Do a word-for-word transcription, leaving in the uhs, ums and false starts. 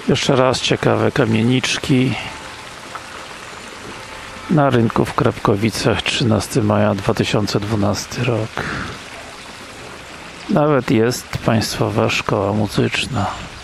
Jeszcze raz ciekawe kamieniczki na rynku w Krapkowicach, trzynastego maja dwa tysiące dwunasty rok. Nawet jest Państwowa Szkoła Muzyczna.